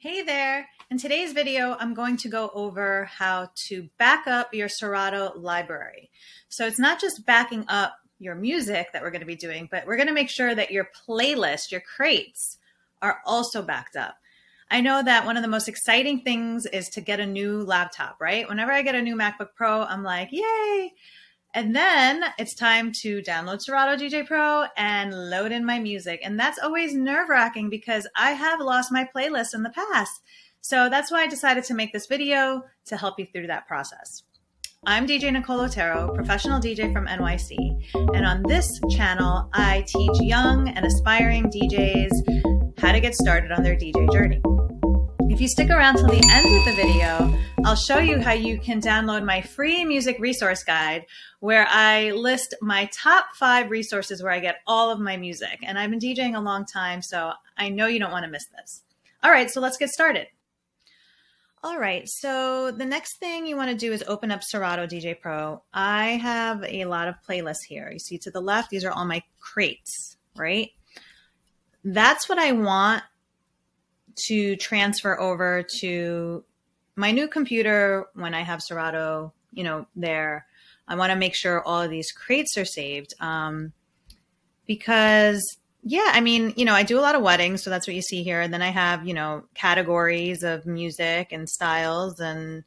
Hey there! In today's video, I'm going to go over how to back up your Serato library. So it's not just backing up your music that we're going to be doing, but we're going to make sure that your playlist, your crates, are also backed up. I know that one of the most exciting things is to get a new laptop, right? Whenever I get a new MacBook Pro, I'm like, yay! And then it's time to download Serato DJ Pro and load in my music. And that's always nerve-wracking because I have lost my playlist in the past. So that's why I decided to make this video to help you through that process. I'm DJ Nicole Otero, professional DJ from NYC. And on this channel, I teach young and aspiring DJs how to get started on their DJ journey. If you stick around till the end of the video, I'll show you how you can download my free music resource guide where I list my top 5 resources where I get all of my music. And I've been DJing a long time, so I know you don't want to miss this. All right, so let's get started. All right, so the next thing you want to do is open up Serato DJ Pro. I have a lot of playlists here. You see to the left, these are all my crates, right? That's what I want to transfer over to my new computer when I have Serato, there. I want to make sure all of these crates are saved because, I do a lot of weddings, so that's what you see here. And then I have, categories of music and styles, and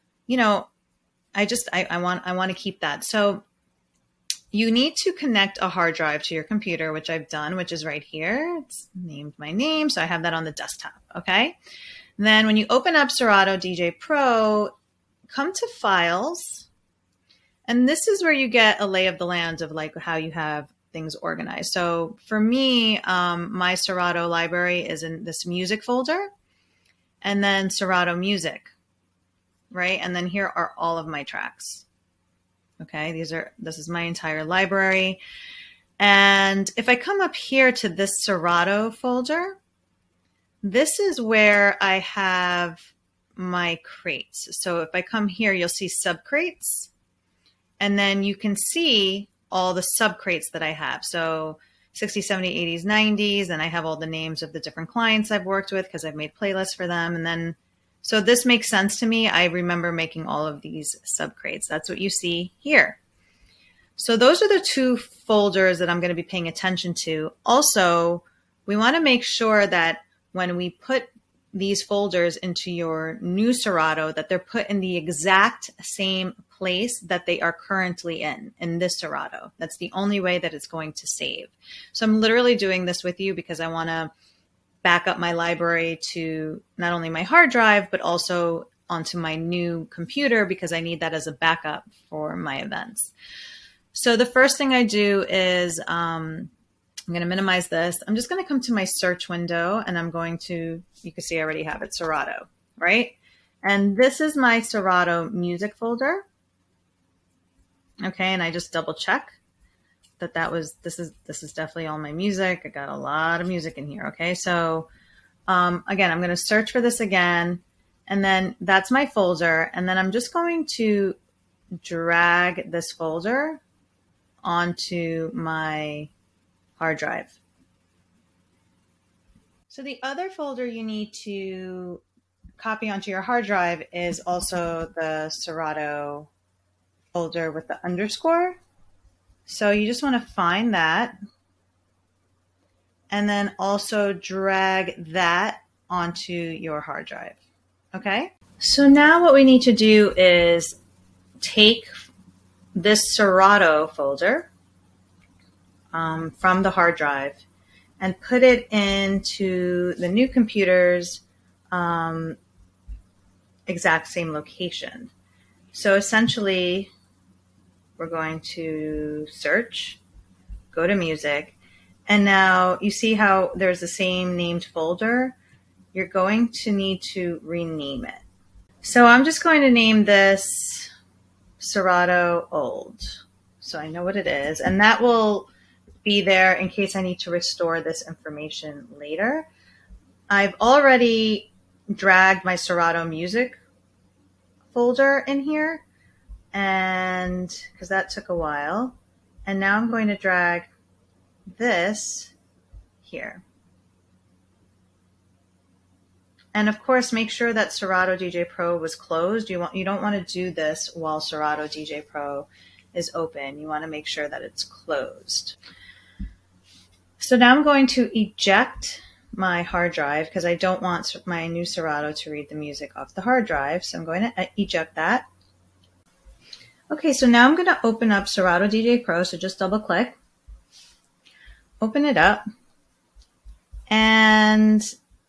I want to keep that. So you need to connect a hard drive to your computer, which I've done, which is right here. It's named my name, so I have that on the desktop, okay? And then when you open up Serato DJ Pro, come to Files, and this is where you get a lay of the land of like how you have things organized. So for me, my Serato library is in this music folder, and then Serato Music, right? And then here are all of my tracks. Okay, this is my entire library. And if I come up here to this Serato folder, this is where I have my crates. So if I come here, you'll see subcrates, and then you can see all the subcrates that I have. So 60s, 70s, 80s, 90s, and I have all the names of the different clients I've worked with because I've made playlists for them. And then so this makes sense to me. I remember making all of these subcrates. That's what you see here. So those are the 2 folders that I'm going to be paying attention to. Also, we want to make sure that when we put these folders into your new Serato, that they're put in the exact same place that they are currently in this Serato. That's the only way that it's going to save. So I'm literally doing this with you because I want to back up my library to not only my hard drive, but also onto my new computer because I need that as a backup for my events. So the first thing I do is I'm going to minimize this. I'm just going to come to my search window, and I'm going to, you can see I already have it, Serato, right? And this is my Serato music folder. Okay, and I just double check that this is definitely all my music. I got a lot of music in here. Okay, so again, I'm going to search for this again, and then that's my folder, and then I'm just going to drag this folder onto my hard drive. So the other folder you need to copy onto your hard drive is also the Serato folder with the underscore. So you just want to find that and then also drag that onto your hard drive. Okay. So now what we need to do is take this Serato folder from the hard drive and put it into the new computer's exact same location. So essentially, we're going to search, go to music, and now you see how there's the same named folder. You're going to need to rename it. So I'm just going to name this Serato Old, so I know what it is, and that will be there in case I need to restore this information later. I've already dragged my Serato Music folder in here, and because that took a while, and now I'm going to drag this here. And of course, make sure that Serato DJ Pro was closed. You don't want to do this while Serato DJ Pro is open. You want to make sure that it's closed. So now I'm going to eject my hard drive because I don't want my new Serato to read the music off the hard drive. So I'm going to eject that. Okay, so now I'm going to open up Serato DJ Pro. So just double click, open it up, and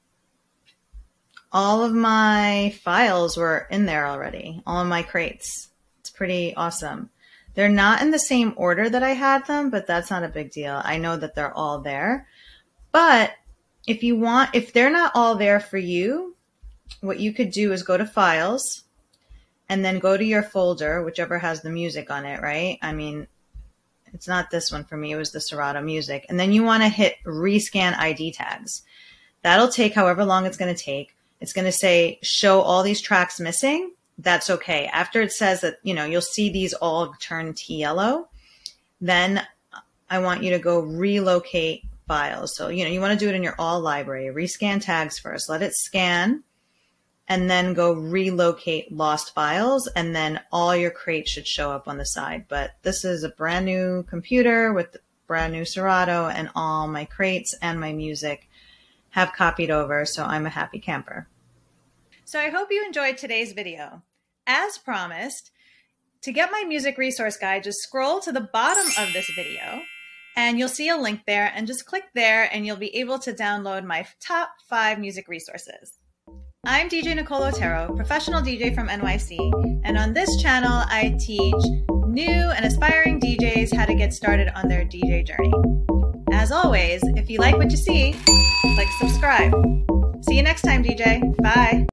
all of my files were in there already, all of my crates. It's pretty awesome. They're not in the same order that I had them, but that's not a big deal. I know that they're all there. But if they're not all there for you, what you could do is go to Files and then go to your folder, whichever has the music on it, right? I mean, it's not this one for me. It was the Serato music. And then you want to hit Rescan ID tags. That'll take however long it's going to take. It's going to say, show all these tracks missing. That's okay. After it says that, you'll see these all turn to yellow, then I want you to go relocate files. So, you want to do it in your all library. Rescan tags first. Let it scan and then go relocate lost files. And then all your crates should show up on the side. But this is a brand new computer with brand new Serato, and all my crates and my music have copied over. So I'm a happy camper. So I hope you enjoyed today's video. As promised, to get my music resource guide, just scroll to the bottom of this video and you'll see a link there, and just click there and you'll be able to download my top 5 music resources. I'm DJ Nicole Otero, professional DJ from NYC, and on this channel I teach new and aspiring DJs how to get started on their DJ journey. As always, if you like what you see, click subscribe. See you next time, DJ. Bye.